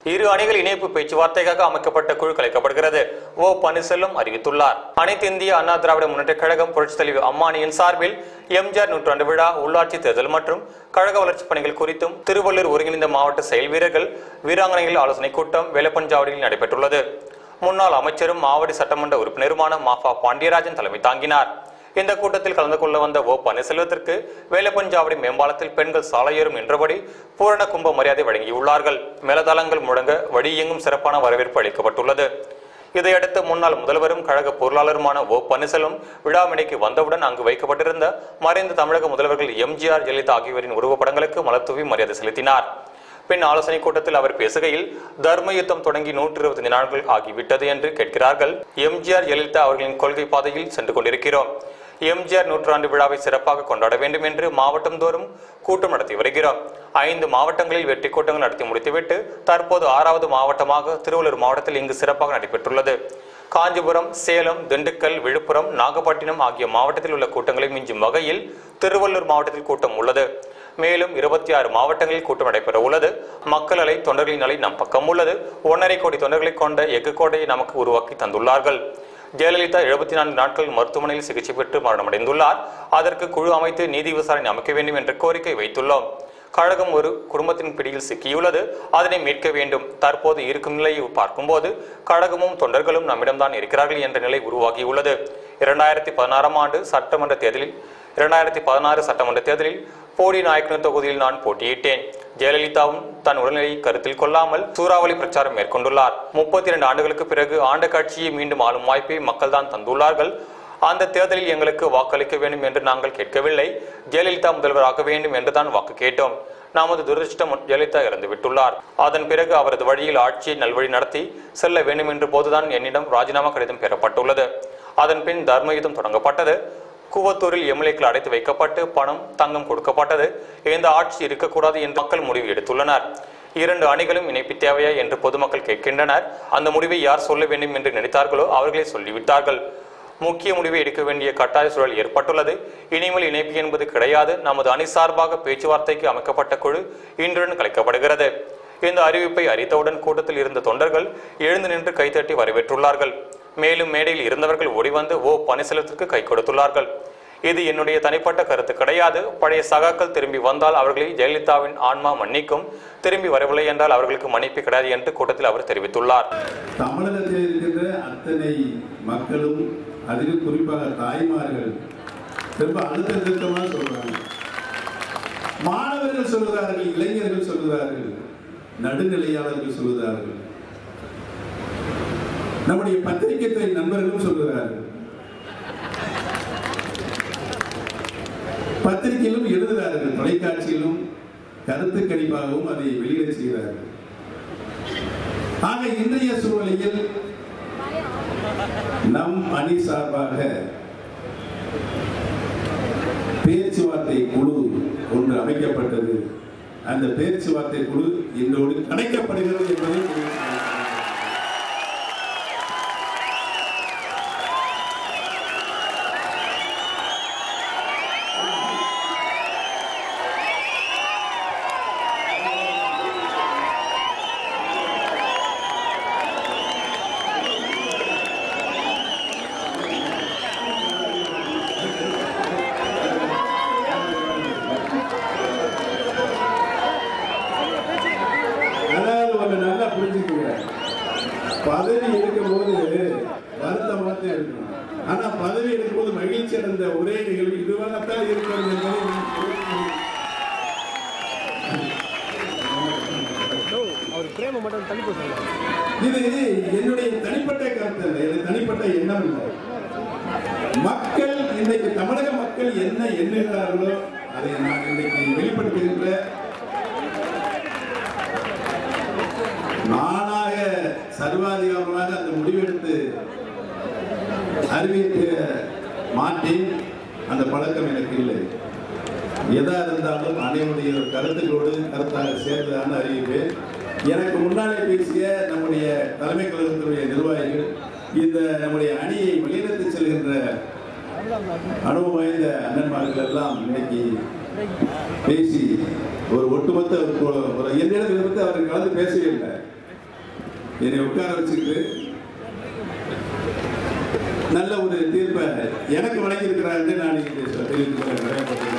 இரு அணிகள் இணைப்பு பேச்சுவார்த்தைக்காக அமைக்கப்பட்ட குழு கலைக்கப்படுகிறது. ஓ பன்னீர்செல்வம் அறிவித்துள்ளார். அனைத்து இந்திய அண்ணா திராவிட முன்னேற்ற கழகம் புரட்சித் தலைவர் அம்மானியின் சார்பில் எம்ஜிஆர் நூற்றாண்டு விழா, உள்ளாட்சி தேர்தல் மற்றும் கழக வளர்ச்சி பணிகள் குறித்தும் திருவள்ளூர் ஒருங்கிணைந்த மாவட்ட செயல் வீரர்கள் வீராங்கனைகள் ஆலோசனைக் கூட்டம் வேலப்பஞ்சாவடியில் நடைபெற்றுள்ளது. முன்னாள் அமைச்சரும் மாவட்ட சட்டமன்ற உறுப்பினருமான மாஃபா பாண்டியராஜன் தலைமை தாங்கினார். இந்த கூட்டத்தில் கலந்து கொள்ள வந்த ஓ பன்னீர்செல்வத்திற்கு வேலப்பஞ்சாவடி மேம்பாலத்தில் பெண்கள் சாலையேறும் என்றபடி பூரண கும்ப மரியாதை வழங்கியுள்ளார்கள். மேலதளங்கள் முழங்க வழியெங்கும் சிறப்பான வரவேற்பு அளிக்கப்பட்டுள்ளது. இதையடுத்து முன்னாள் முதல்வரும் கழக பொருளாளருமான ஓ பன்னீர்செல்வம் விழா மேடைக்கு வந்தவுடன் அங்கு வைக்கப்பட்டிருந்த மறைந்த தமிழக முதல்வர்கள் எம்ஜிஆர், ஜெயலலிதா ஆகியோரின் உருவப்படங்களுக்கு மலர் தூவி மரியாதை செலுத்தினார். பின் ஆலோசனை கூட்டத்தில் அவர் பேசுகையில், தர்ம யுத்தம் தொடங்கி 125 நாட்கள் ஆகிவிட்டது என்று கேட்கிறார்கள். எம்ஜிஆர், ஜெயலலிதா அவர்களின் கொள்கை பாதையில் சென்று கொண்டிருக்கிறோம். எம்ஜிஆர் நூற்றாண்டு விழாவை சிறப்பாக கொண்டாட வேண்டும் என்று மாவட்டம் தோறும் கூட்டம் நடத்தி வருகிறோம். 5 மாவட்டங்களில் வெற்றி கூட்டங்கள் நடத்தி முடித்துவிட்டு தற்போது 6வது மாவட்டமாக திருவள்ளூர் மாவட்டத்தில் இங்கு சிறப்பாக நடைபெற்றுள்ளது. காஞ்சிபுரம், சேலம், திண்டுக்கல், விழுப்புரம், நாகப்பட்டினம் ஆகிய மாவட்டத்தில் உள்ள கூட்டங்களை மிஞ்சும் வகையில் திருவள்ளூர் மாவட்டத்தில் கூட்டம் உள்ளது. மேலும் 26 மாவட்டங்களில் கூட்டம் நடைபெற உள்ளது. மக்கள் அலை, தொண்டர்களின் அலை நம் பக்கம் உள்ளது. 1.5 கோடி தொண்டர்களை கொண்ட எஃகு கோட்டையை நமக்கு உருவாக்கி தந்துள்ளார்கள். ஜெயலலிதா 74 நாட்கள் மருத்துவமனையில் சிகிச்சை பெற்று மரணமடைந்துள்ளார். அதற்கு குழு அமைத்து நீதி விசாரணை அமைக்க வேண்டும் என்ற கோரிக்கை வைத்துள்ளோம். கழகம் ஒரு குடும்பத்தின் பிடியில் சிக்கியுள்ளது. அதனை மீட்க வேண்டும். தற்போது இருக்கும் நிலையை பார்க்கும்போது கழகமும் தொண்டர்களும் நம்மிடம்தான் இருக்கிறார்கள் என்ற நிலை உருவாகியுள்ளது. 2016 சட்டமன்ற தேர்தலில் போடி நாயக்கனூர் தொகுதியில் நான் போட்டியிட்டேன். ஜெயலலிதாவும் தன் உடல்நிலையை கருத்தில் கொள்ளாமல் சூறாவளி பிரச்சாரம் மேற்கொண்டுள்ளார். 32 ஆண்டுகளுக்கு பிறகு ஆண்ட கட்சியை மீண்டும் ஆளும் வாய்ப்பை மக்கள் தான் தந்துள்ளார்கள். அந்த தேர்தலில் எங்களுக்கு வாக்களிக்க வேண்டும் என்று நாங்கள் கேட்கவில்லை. ஜெயலலிதா முதல்வராக வேண்டும் என்றுதான் வாக்கு கேட்டோம். நமது துரதிருஷ்டம், ஜெயலலிதா இறந்து விட்டுள்ளார். அதன் பிறகு அவரது வழியில் ஆட்சியை நல்வழி நடத்தி செல்ல வேண்டும் என்ற போதுதான் என்னிடம் ராஜினாமா கடிதம் பெறப்பட்டுள்ளது. அதன் பின் தர்ம யுத்தம் தொடங்கப்பட்டது. கூவத்தூரில் எம்எல்ஏக்கள் அடைத்து வைக்கப்பட்டு பணம், தங்கம் கொடுக்கப்பட்டது. இந்த ஆட்சி இருக்கக்கூடாது என்று மக்கள் முடிவு எடுத்துள்ளனர். 2 அணிகளும் இணைப்பு தேவையா என்று பொதுமக்கள் கேட்கின்றனர். அந்த முடிவை யார் சொல்ல வேண்டும் என்று நினைத்தார்களோ அவர்களே சொல்லிவிட்டார்கள். முக்கிய முடிவை எடுக்க வேண்டிய கட்டாய சூழல் ஏற்பட்டுள்ளது. இனிமேல் இணைப்பு என்பது கிடையாது. நமது அணி சார்பாக பேச்சுவார்த்தைக்கு அமைக்கப்பட்ட குழு இன்றுடன் கலைக்கப்படுகிறது. இந்த அறிவிப்பை அறிந்தவுடன் கூட்டத்தில் இருந்த தொண்டர்கள் எழுந்து நின்று கைதட்டி வரவேற்றுள்ளார்கள். மேலும் மேடையில் இருந்தவர்கள் ஓடிவந்து ஓ பன்னீர்செல்வத்திற்கு கை கொடுத்துள்ளார்கள். இது என்னுடைய தனிப்பட்ட கருத்து கிடையாது. பழைய சகாக்கள் திரும்பி வந்தால் அவர்களை ஜெயலலிதாவின் ஆன்மா மன்னிக்கும். திரும்பி வரவில்லை என்றால் அவர்களுக்கு மன்னிப்பு கிடையாது என்று கூட்டத்தில் அவர் தெரிவித்துள்ளார். தமிழகத்தில் இருக்கின்ற அத்தனை மக்களும், அதிலும் குறிப்பாக தாய்மார்கள் ரொம்ப அழுத்தமாக சொல்றாங்க. மாணவர்கள் சொல்கிறார்கள், இளைஞர்கள் சொல்கிறார்கள், நடுநிலையாளர்கள் சொல்கிறார்கள், நம்முடைய பத்திரிகை துறை நண்பர்களும் சொல்கிறார்கள், பத்திரிகையிலும் எழுதுகிறார்கள், தொலைக்காட்சியிலும் கருத்து கணிப்பாகவும் அதை வெளியிட செய்கிறார்கள். ஆக இன்றைய சூழ்நிலையில் நம் அணி சார்பாக பேச்சுவார்த்தை குழு ஒன்று அமைக்கப்பட்டது. அந்த பேச்சுவார்த்தை குழு இன்றோடு கலைக்கப்படுகிறது என்பதை பதவி எடுக்கும்போது வருத்தமாக இருக்கணும். ஆனா பதவி எடுக்கும்போது மகிழ்ச்சி அடைந்த ஒரே நிகழ்வு இதுவாகத்தான் இருக்கிறது என்பதை இது என்னுடைய தனிப்பட்ட கருத்து இல்லை, இது தனிப்பட்ட எண்ணம் இல்லை. மக்கள் இன்றைக்கு தமிழக மக்கள் என்ன எண்ணுகிறார்களோ அதை நான் இன்றைக்கு வெளிப்படுத்துகின்ற நானாக சர்வாதிகாரமாக அந்த முடிவெடுத்து அறிவிக்க மாட்டேன். அந்த பழக்கம் எனக்கு இல்லை. எதா இருந்தாலும் அனைவருடைய கருத்துக்களோடு கருத்தாக சேர்ந்ததான அறிவிப்பேன். எனக்கு முன்னாலே பேசிய நம்முடைய தலைமை கழகத்தினுடைய நிர்வாகிகள் இந்த நம்முடைய அணியை வழிநடத்தி செல்கின்ற அனுபவம் வாய்ந்த அண்ணன்மார்கள் எல்லாம் இன்னைக்கு பேசி ஒரு ஒட்டுமொத்த என்னிடம் இருந்து அவர்கள் கலந்து பேசவே இல்லை. என்னை உட்கார வச்சுக்கிட்டு நல்ல ஒரு தீர்ப்பை எனக்கு வழங்கியிருக்கிறாருன்னு நான் தெரிவித்துக்கிறேன்.